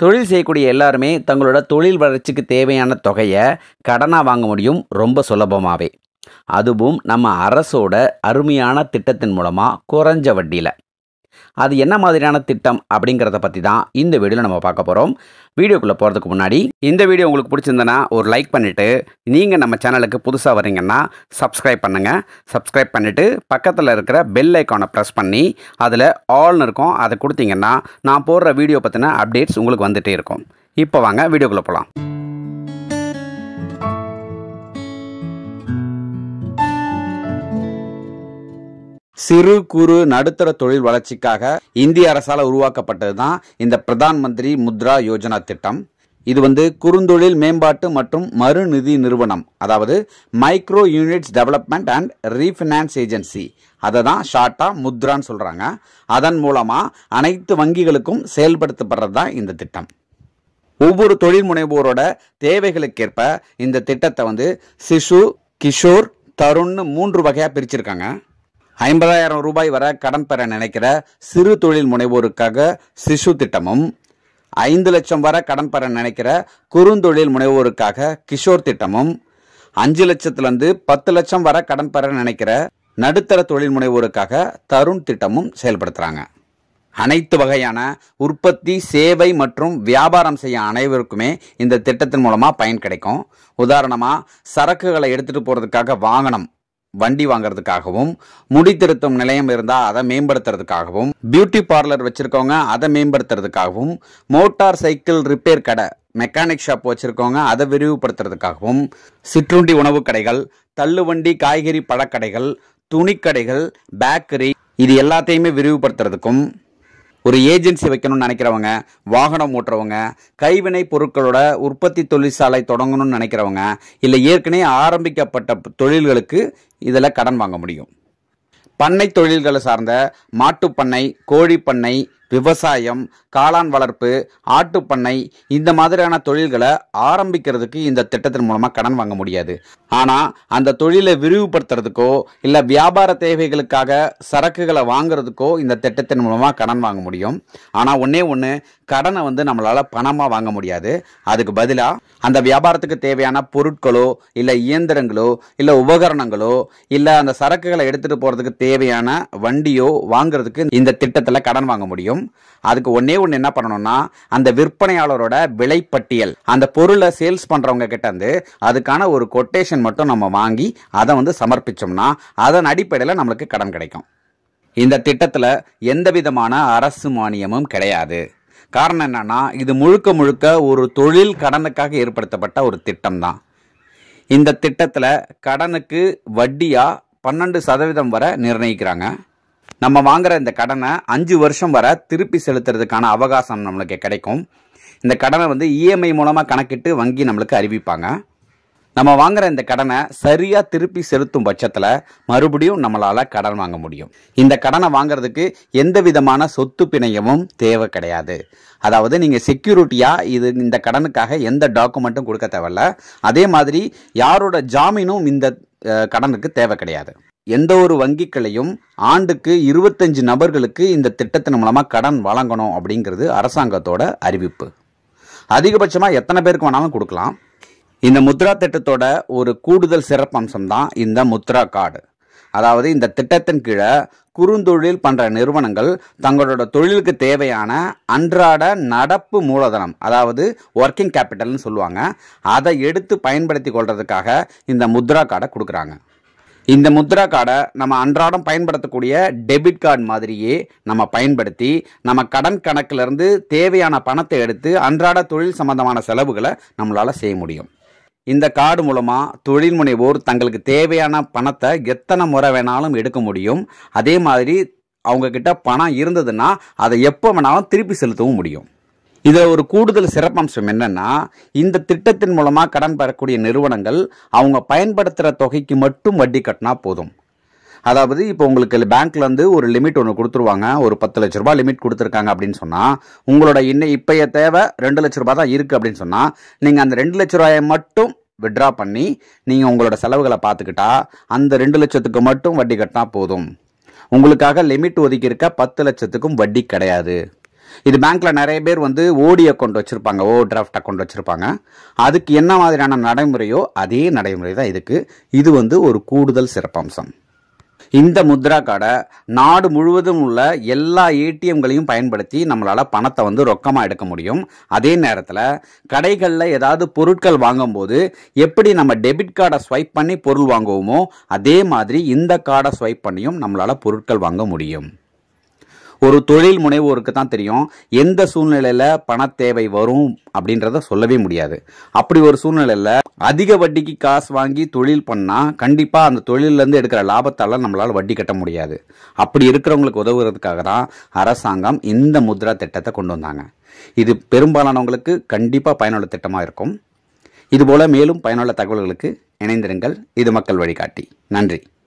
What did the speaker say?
தொழில் செய்யக்கூடிய எல்லாருமே தங்களோட தொழில் வளர்ச்சிக்கு தேவையான தொகையை கடனாக வாங்க முடியும் ரொம்ப சுலபமாகவே. அதுவும் நம்ம அரசோட அருமையான திட்டத்தின் மூலமாக குறைஞ்ச வட்டியில். அது என்ன மாதிரியான திட்டம் அப்படிங்கிறத பற்றி தான் இந்த வீடியோவில் நம்ம பார்க்க போகிறோம். வீடியோக்குள்ளே போகிறதுக்கு முன்னாடி இந்த வீடியோ உங்களுக்கு பிடிச்சிருந்தனா ஒரு லைக் பண்ணிவிட்டு, நீங்கள் நம்ம சேனலுக்கு புதுசாக வரீங்கன்னா சப்ஸ்கிரைப் பண்ணுங்கள். சப்ஸ்கிரைப் பண்ணிவிட்டு பக்கத்தில் இருக்கிற பெல் ஐக்கானை ப்ரெஸ் பண்ணி அதில் ஆல்னு இருக்கும், அதை கொடுத்தீங்கன்னா நான் போடுற வீடியோ பற்றின அப்டேட்ஸ் உங்களுக்கு வந்துகிட்டே இருக்கும். இப்போ வாங்க வீடியோக்குள்ளே போகலாம். சிறு குறு நடுத்தர தொழில் வளர்ச்சிக்காக இந்திய அரசால் உருவாக்கப்பட்டது தான் இந்த பிரதான் மந்திரி முத்ரா யோஜனா திட்டம். இது குறுந்தொழில் மேம்பாட்டு மற்றும் மறுநிதி நிறுவனம், அதாவது micro units development and refinance agency, அதை தான் ஷார்ட்டாக முத்ரான்னு சொல்கிறாங்க. அதன் மூலமாக அனைத்து வங்கிகளுக்கும் செயல்படுத்தப்படுறது தான் இந்த திட்டம். ஒவ்வொரு தொழில் முனைவோரோட தேவைகளுக்கேற்ப இந்த திட்டத்தை சிசு, கிஷோர், தருண்னு 3 வகையாக பிரிச்சிருக்காங்க. 50,000 ரூபாய் வரை கடன் பெற நினைக்கிற சிறு தொழில் முனைவோருக்காக சிசு திட்டமும், 5 லட்சம் வரை கடன் பெற நினைக்கிற குறுந்தொழில் முனைவோருக்காக கிஷோர் திட்டமும், 5 லட்சத்திலிருந்து 10 லட்சம் வரை கடன் பெற நினைக்கிற நடுத்தர தொழில் முனைவோருக்காக தருண் திட்டமும் செயல்படுத்துறாங்க. அனைத்து வகையான உற்பத்தி, சேவை மற்றும் வியாபாரம் செய்ய அனைவருக்குமே இந்த திட்டத்தின் மூலமா பயன் கிடைக்கும். உதாரணமா, சரக்குகளை எடுத்துட்டு போறதுக்காக வாகனம், வண்டி வாங்கிறதுக்காகவும், முடி திருத்தும் நிலையம் இருந்தால் அதை மேம்படுத்துறதுக்காகவும், பியூட்டி பார்லர் வச்சுருக்கவங்க அதை மேம்படுத்துறதுக்காகவும், மோட்டார் சைக்கிள் ரிப்பேர் கடை, மெக்கானிக் ஷாப் வச்சுருக்கவங்க அதை விரிவுபடுத்துறதுக்காகவும், சிற்றுண்டி உணவு கடைகள், தள்ளுவண்டி காய்கறி பழக்கடைகள், துணிக்கடைகள், பேக்கரி, இது எல்லாத்தையுமே விரிவுபடுத்துறதுக்கும், ஒரு ஏஜென்சி வைக்கணும்னு நினைக்கிறவங்க, வாகனம் ஓட்டுறவங்க, கைவினை பொருட்களோட உற்பத்தி தொழிற்சாலை தொடங்கணும்னு நினைக்கிறவங்க, இல்லை ஏற்கனவே ஆரம்பிக்கப்பட்ட தொழில்களுக்கு இதில் கடன் வாங்க முடியும். பண்ணை தொழில்களை சார்ந்த மாட்டுப்பண்ணை, கோழிப்பண்ணை, விவசாயம், காளான் வளர்ப்பு, ஆட்டுப்பண்ணை, இந்த மாதிரியான தொழில்களை ஆரம்பிக்கிறதுக்கு இந்த திட்டத்தின் மூலமாக கடன் வாங்க முடியாது. ஆனால் அந்த தொழிலை விரிவுபடுத்துறதுக்கோ இல்லை வியாபார தேவைகளுக்காக சரக்குகளை வாங்குறதுக்கோ இந்த திட்டத்தின் மூலமாக கடன் வாங்க முடியும். ஆனால் ஒன்று கடனை நம்மளால் பணமாக வாங்க முடியாது. அதுக்கு பதிலாக அந்த வியாபாரத்துக்கு தேவையான பொருட்களோ இல்லை இயந்திரங்களோ இல்லை உபகரணங்களோ இல்லை அந்த சரக்குகளை எடுத்துகிட்டு போகிறதுக்கு தேவையான வண்டியோ வாங்குறதுக்கு இந்த திட்டத்தில் கடன் வாங்க முடியும். அதுக்கு ஒண்ணு என்ன பண்ணணும்னா, அந்த விற்பனையாளரோட விலைப்பட்டியல், அந்த பொருளை சேல்ஸ் பண்றவங்க கிட்ட இருந்து அதுக்கான ஒரு கொட்டேஷன் மட்டும் நம்ம வாங்கி அதை சமர்ப்பிச்சோம்னா அதன் அடிப்படையில் நம்மளுக்கு கடன் கிடைக்கும். இந்த திட்டத்தில் எந்த விதமான அரசு மானியமும் கிடையாது. காரணம் என்னன்னா, இது முழுக்க ஒரு தொழில் கடனுக்காக ஏற்படுத்தப்பட்ட ஒரு திட்டம் தான். இந்த திட்டத்தில் கடனுக்கு வட்டியா 12% வரை நிர்ணயிக்கிறாங்க. நம்ம வாங்குற இந்த கடனை 5 வருஷம் வரை திருப்பி செலுத்துறதுக்கான அவகாசம் நம்மளுக்கு கிடைக்கும். இந்த கடனை இஎம்ஐ மூலமாக கணக்கிட்டு வங்கி நம்மளுக்கு அறிவிப்பாங்க. நம்ம வாங்குற இந்த கடனை சரியாக திருப்பி செலுத்தும் பட்சத்தில் மறுபடியும் நம்மளால் கடன் வாங்க முடியும். இந்த கடனை வாங்குறதுக்கு எந்த விதமான சொத்து பிணையமும் தேவை கிடையாது. அதாவது நீங்கள் செக்யூரிட்டியாக இந்த கடனுக்காக எந்த டாக்குமெண்ட்டும் கொடுக்க தேவையில்ல. அதே மாதிரி யாரோட ஜாமீனும் இந்த கடனுக்கு தேவை கிடையாது. எந்த ஒரு வங்கிகளையும் ஆண்டுக்கு 25 நபர்களுக்கு இந்த திட்டத்தின் மூலமாக கடன் வழங்கணும் அப்படிங்கிறது அரசாங்கத்தோட அறிவிப்பு. அதிகபட்சமாக எத்தனை பேருக்கு வேணாலும் கொடுக்கலாம். இந்த முத்ரா திட்டத்தோட ஒரு கூடுதல் சிறப்பம்சம் தான் இந்த முத்ரா கார்டு. அதாவது இந்த திட்டத்தின் கீழே குறுந்தொழில் பண்ற நிறுவனங்கள் தங்களோட தொழிலுக்கு தேவையான அன்றாட நடப்பு மூலதனம், அதாவது ஒர்க்கிங் கேபிட்டல்னு சொல்லுவாங்க, அதை எடுத்து பயன்படுத்தி கொள்றதுக்காக இந்த முத்ரா கார்டை கொடுக்குறாங்க. இந்த முத்ரா கார்டை நம்ம அன்றாடம் பயன்படுத்தக்கூடிய டெபிட் கார்டு மாதிரியே நம்ம பயன்படுத்தி நம்ம கடன் கணக்கிலிருந்து தேவையான பணத்தை எடுத்து அன்றாட தொழில் சம்பந்தமான செலவுகளை நம்மளால செய்ய முடியும். இந்த கார்டு மூலமாக தொழில் முனைவோர் தங்களுக்கு தேவையான பணத்தை எத்தனை முறை வேணாலும் எடுக்க முடியும். அதே மாதிரி அவங்க கிட்ட பணம் இருந்ததுன்னா அதை எப்போ வேணாலும் திருப்பி செலுத்தவும் முடியும். இதில் ஒரு கூடுதல் சிறப்பம்சம் என்னன்னா, இந்த திட்டத்தின் மூலமாக கடன் பெறக்கூடிய நிறுவனங்கள் அவங்க பயன்படுத்துகிற தொகைக்கு மட்டும் வட்டி கட்டினா போதும். அதாவது இப்போ உங்களுக்கு பேங்க்லேருந்து ஒரு லிமிட் ஒன்று கொடுத்துருவாங்க, ஒரு 10 லட்ச ரூபாய் லிமிட் கொடுத்துருக்காங்க அப்படின்னு சொன்னால், உங்களோட இப்போய தேவை 2 லட்ச ரூபாய் தான் இருக்குது அப்படின்னு சொன்னால், நீங்கள் அந்த 2 லட்ச ரூபாயை மட்டும் வித்ட்ரா பண்ணி நீங்கள் உங்களோட செலவுகளை பார்த்துக்கிட்டா அந்த 2 லட்சத்துக்கு மட்டும் வட்டி கட்டினா போதும். உங்களுக்காக லிமிட் ஒதுக்கி இருக்க 10 லட்சத்துக்கும் வட்டி கிடையாது. இது பேங்க்ல நிறைய பேர் வந்து ஓடி அக்கௌண்ட் வச்சிருப்பாங்க, ஓவர் டிராஃப்ட் அக்கௌண்ட் வச்சிருப்பாங்க. அதுக்கு என்ன மாதிரியான நடைமுறையோ அதே நடைமுறை தான் இதுக்கு. இது வந்து ஒரு கூடுதல் சிறப்பம்சம். இந்த முத்ரா கார்டை நாடு முழுவதும் உள்ள எல்லா ஏடிஎம்களையும் பயன்படுத்தி நம்மளால பணத்தை வந்து ரொக்கமாக எடுக்க முடியும். அதே நேரத்தில் கடைகளில் ஏதாவது பொருட்கள் வாங்கும்போது எப்படி நம்ம டெபிட் கார்டை ஸ்வைப் பண்ணி பொருள் வாங்குவோமோ அதே மாதிரி இந்த கார்டை ஸ்வைப் பண்ணியும் நம்மளால பொருட்கள் வாங்க முடியும். ஒரு தொழில் முனைவோருக்கு தான் தெரியும் எந்த சூழ்நிலையில் பண தேவை வரும் அப்படின்றத சொல்லவே முடியாது. அப்படி ஒரு சூழ்நிலையில் அதிக வட்டிக்கு காசு வாங்கி தொழில் பண்ணால் கண்டிப்பாக அந்த தொழிலேருந்து எடுக்கிற லாபத்தால் நம்மளால் வட்டி கட்ட முடியாது. அப்படி இருக்கிறவங்களுக்கு உதவுறதுக்காக தான் அரசாங்கம் இந்த முத்ரா திட்டத்தை கொண்டு வந்தாங்க. இது பெரும்பாலானவங்களுக்கு கண்டிப்பாக பயனுள்ள திட்டமாக இருக்கும். இதுபோல் மேலும் பயனுள்ள தகவல்களுக்கு இணைந்திருங்கள். இது மக்கள் வழிகாட்டி. நன்றி.